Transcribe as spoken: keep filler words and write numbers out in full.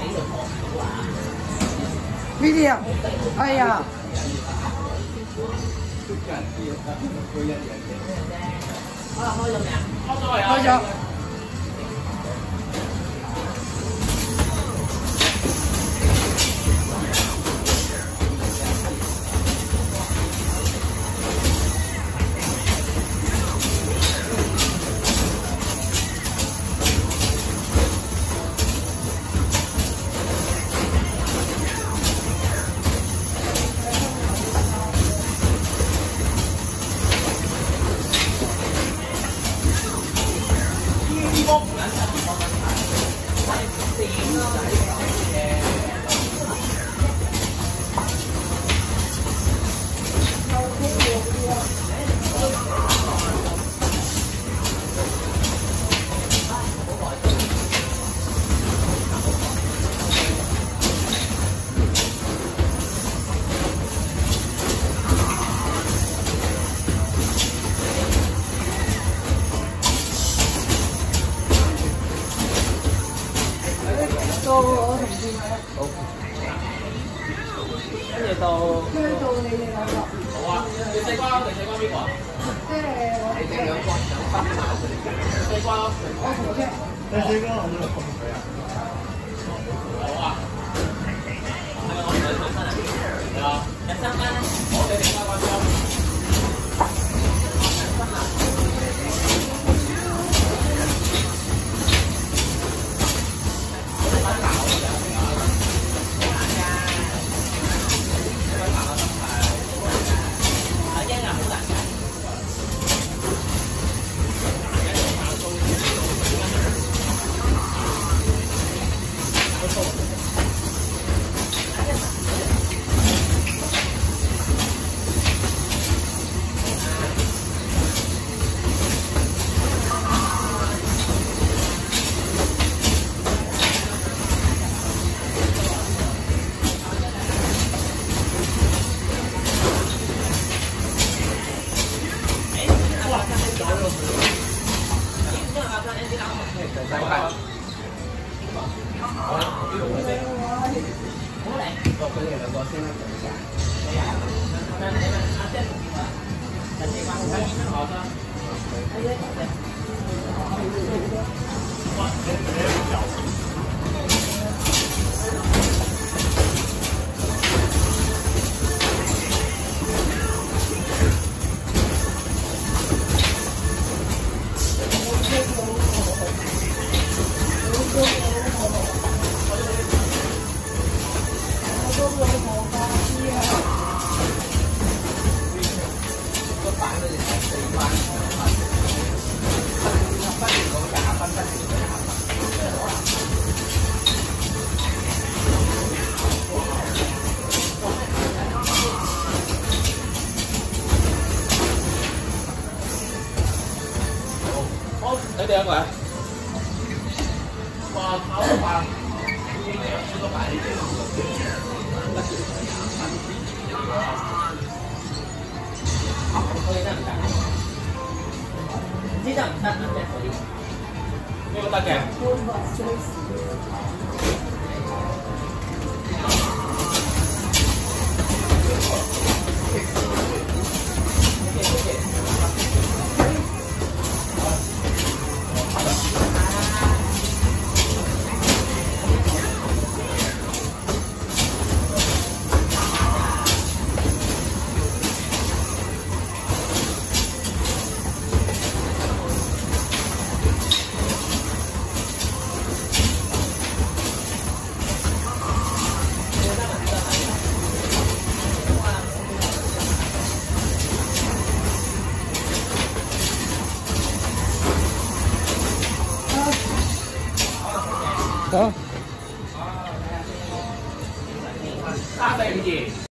呢啲啊，哎呀！ 好啦，開咗未啊？開咗未啊？ 開咗。到我同事買。好。跟住到。跟住到你哋兩個。好啊！你四瓜定四瓜邊個啊？即係我。你哋兩個想分埋佢哋。四瓜咯。我同佢。你四瓜我冇同佢啊。好啊。係咪我同你分分啊？係啊。一三蚊咧，我哋四瓜瓜張。你哋有冇啊？哇！炒飯已經有好多擺呢啲。我哋得唔得？唔知得唔得啊？即係嗰啲。呢個得嘅。走。三四五二。